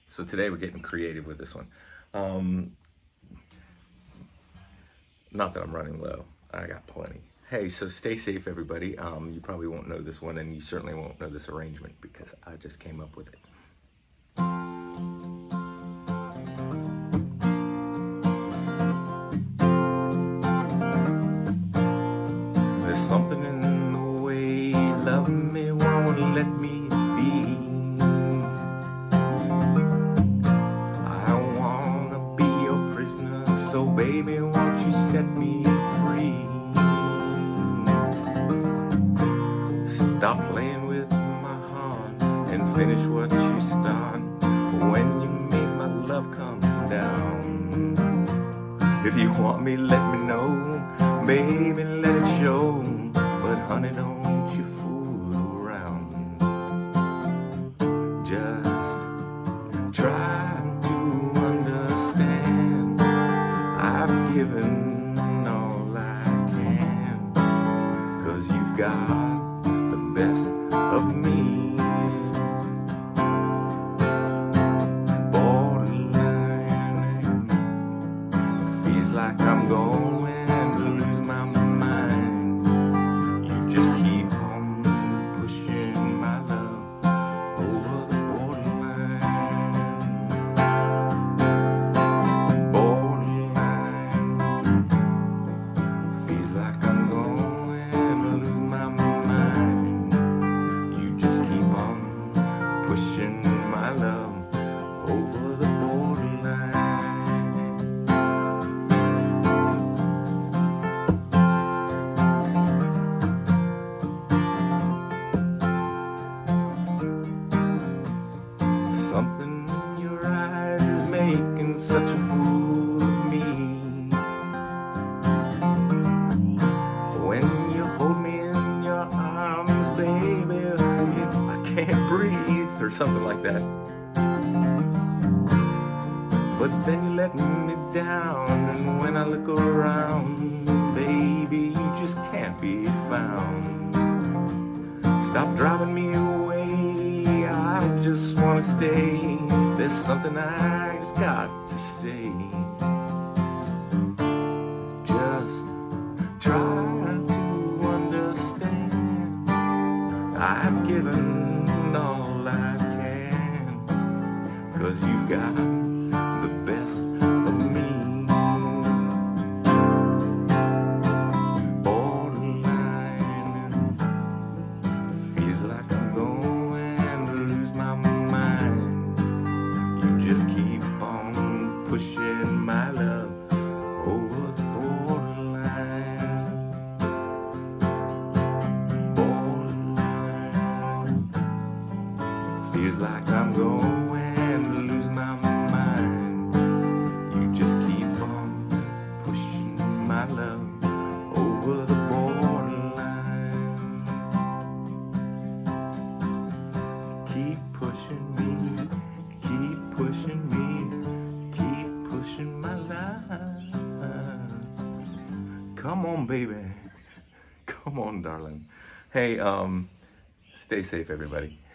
So today we're getting creative with this one. Not that I'm running low, I got plenty. Hey, so stay safe, everybody. You probably won't know this one, and you certainly won't know this arrangement because I just came up with it. There's something in the way you love me, won't let me be. I wanna be your prisoner, so baby, won't you set me free? Stop playing with my heart and finish what you start. When you make my love come down, if you want me, let me know, baby, let it show. But honey, don't you fool around. Just try to understand. I've given all I can, 'cause you've got the best of me. Borderline, feels like I'm going to lose my mind. You just keep on pushing my love over the borderline. Borderline, feels like I'm going to lose my mind. You just keep on pushing my love over the borderline. Something in your eyes is making such a fool of me. When you hold me in your arms, baby, I can't breathe, or something like that. But then you let me down, and when I look around, baby, you just can't be found. Stop driving me away, I just wanna stay. There's something I just got to say. Just try to understand. I've given all I can, 'cause you've got the best of me. Borderline, feels like I'm going to lose my mind. You just keep on pushing my love over the borderline. Borderline, feels like I'm going to lose my mind. You just keep on pushing my love over the borderline. Keep pushing me, keep pushing me, keep pushing my love. Come on, baby. Come on, darling. Hey, stay safe, everybody.